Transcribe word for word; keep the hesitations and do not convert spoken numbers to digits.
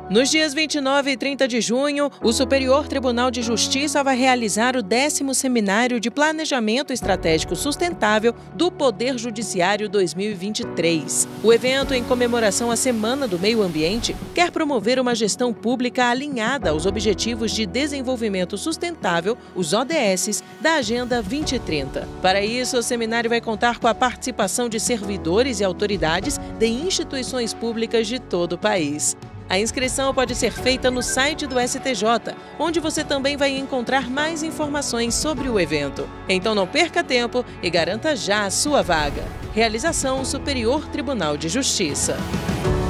Nos dias vinte e nove e trinta de junho, o Superior Tribunal de Justiça vai realizar o décimo Seminário de Planejamento Estratégico Sustentável do Poder Judiciário dois mil e vinte e três. O evento, em comemoração à Semana do Meio Ambiente, quer promover uma gestão pública alinhada aos Objetivos de Desenvolvimento Sustentável, os O D S, da Agenda vinte trinta. Para isso, o seminário vai contar com a participação de servidores e autoridades de instituições públicas de todo o país. A inscrição pode ser feita no site do S T J, onde você também vai encontrar mais informações sobre o evento. Então não perca tempo e garanta já a sua vaga. Realização Superior Tribunal de Justiça.